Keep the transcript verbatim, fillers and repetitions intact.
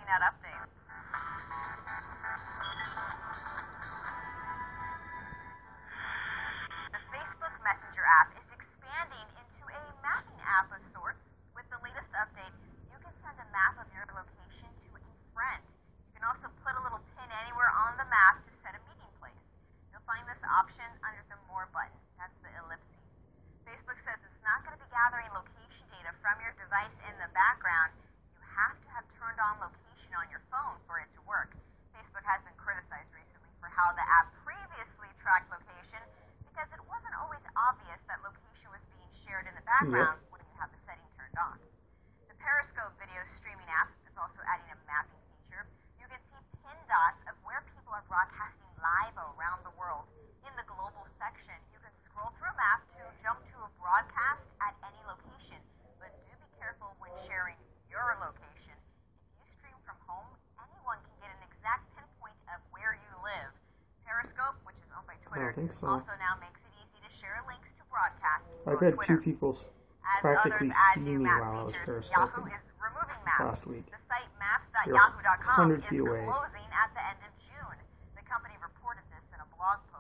that update. The Facebook Messenger app is expanding into a mapping app of sorts. With the latest update, you can send a map of your location to a friend. You can also put a little pin anywhere on the map to set a meeting place. You'll find this option under the More button. That's the ellipses. Facebook says it's not going to be gathering location data from your device in the background. You have to have turned on location on your phone for it to work. Facebook has been criticized recently for how the app previously tracked location because it wasn't always obvious that location was being shared in the background yep. when you have the setting turned on. The Periscope video streaming app is also adding a mapping feature. You can see pin dots of where people are broadcasting live around the world. In the global section, you can scroll through a map to jump to a broadcast at any location. But do be careful when sharing your location. If you stream from home, anyone can get an exact pinpoint of where you live. Periscope, which is owned by Twitter, I think so. also now makes it easy to share links to broadcasts. I've had Twitter. two people As practically others add see new me map while I was features, periscoping Yahoo is removing maps. last week. The site maps dot yahoo dot com is feet away. closing at the end of June. The company reported this in a blog post.